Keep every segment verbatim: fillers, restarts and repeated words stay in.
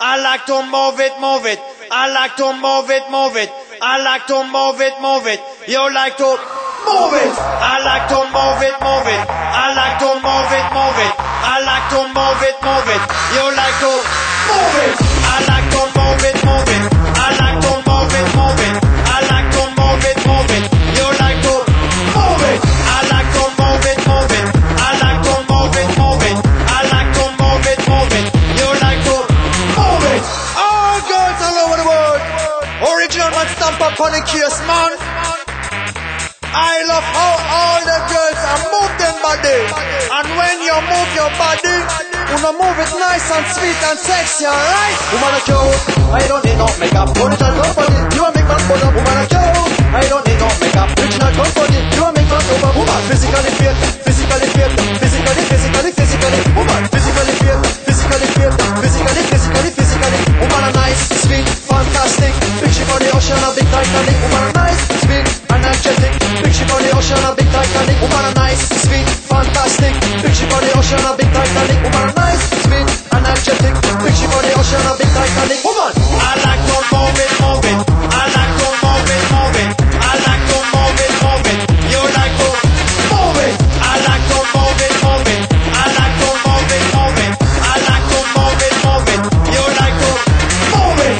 I like to move it, move it. I like to move it, move it. I like to move it, move it. You like to move it. I like to move it, move it. I like to move it, move it. I like to move it, move it. You like to move it. I like to move it, move it. I like to move it, move it. I like to move it, move it. You like to move it. I like to move it, move it. I like to move it, move it. I like to move it, move it. You like to move it. All girls all over the world. Original man stamp up on the case, man. I love how all the girls are move them body. And when you move your body, you know move it nice and sweet and sexy, alright? Woman a cute, I don't need no makeup. Original company, you a make man for the woman a cute. I don't need no makeup. Original company, you a make man over woman. Physically fit, physically fit, physically, physically, physically. Woman, physically fit, physically fit, physically, physically, physically. Woman a nice, sweet, fantastic. Big ship on the ocean, a big Titanic. Woman a nice, sweet, energetic. Big ship on the ocean, a big Titanic. Woman a nice, sweet, fantastic. Big ship on the ocean, a big Titanic. Woman a nice, sweet, energetic. Big ship on the ocean, a big Titanic. Woman, I like to move it, move it. I like to move it, move it. I like to move it, move it. You like to move it. I like to move it, move it. I like to move it, move it. I like to move it, move it. You like to move it.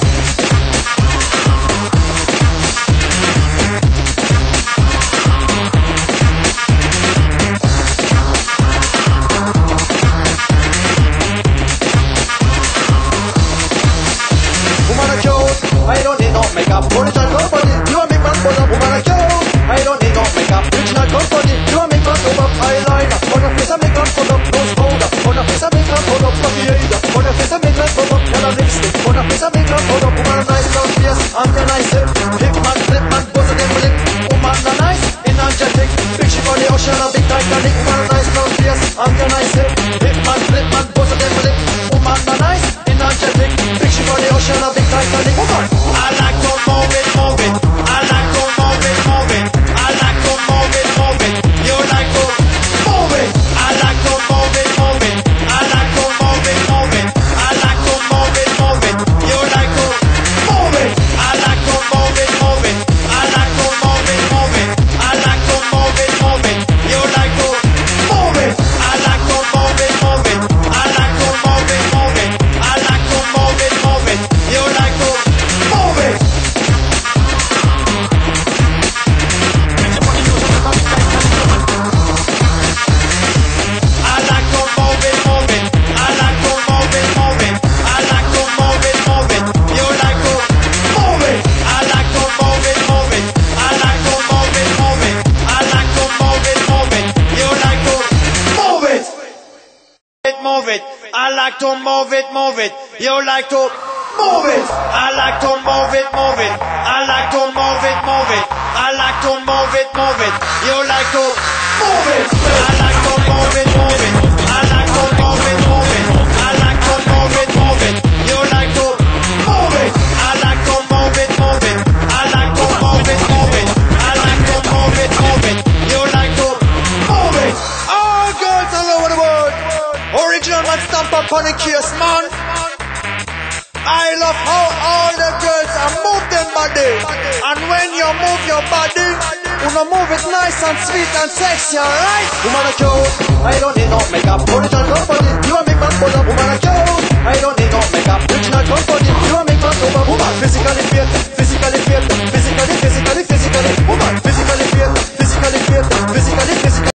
woman a cute, I don't need no makeup. Original company, you a make man for the woman a cute. I don't need no makeup. Original company, you a make man over eyeliner. On your face I make man for the nose powder. On your face I make man for the fluffy hair. On your face I make man for the yellow lipstick. On your face I make man for the woman a nice round face and your nice hip. Hip man, flip man, both of them lip. Woman a nice, energetic. Big ship on the ocean, a big Titanic. Woman a nice round face and your nice hip. Hip man, flip man, both of them lip. Woman a nice, energetic. Big ship on the ocean, a big Titanic. Woman, I like to move it, move it. I like to move it, move it. I like to move it, move it. You like to move it. I like to move it, move it. I like to move it, move it. I like to move it, move it. You like to move it. I like to move it, move it. I like to move it, move it. I like to move it, move it. You like to move it. I like to move it, move it. I like to move it, move it. I like to move it, move it. You like to move it. I like to move it, move it. I like to move it, move it. I like to move it, move it. You like to move it. I like to move it, move it. I like to move it, move it. I like to move it, move it. You like to move it. Move it. I like to move it, move it. You like to move it. I like to move it, move it. I like to move it, move it. I like to move it, move it. You like to move it. I like to move it, move it. I like to move it, move it. I like to move it, move it. You like to move it. I like to move it, move it. I like to move it, move it. I like to move it, move it. You like to move it. All girls all over the world. Original man stamp up on the case, man. I love how all the girls are move them body. And when you move your body, you know move it nice and sweet and sexy, alright? woman a cute, I don't need no makeup. Original company, you a make man for the woman a cute. I don't need no makeup. Original company, you a make man over woman. Physically fit, physically fit, physically, physically.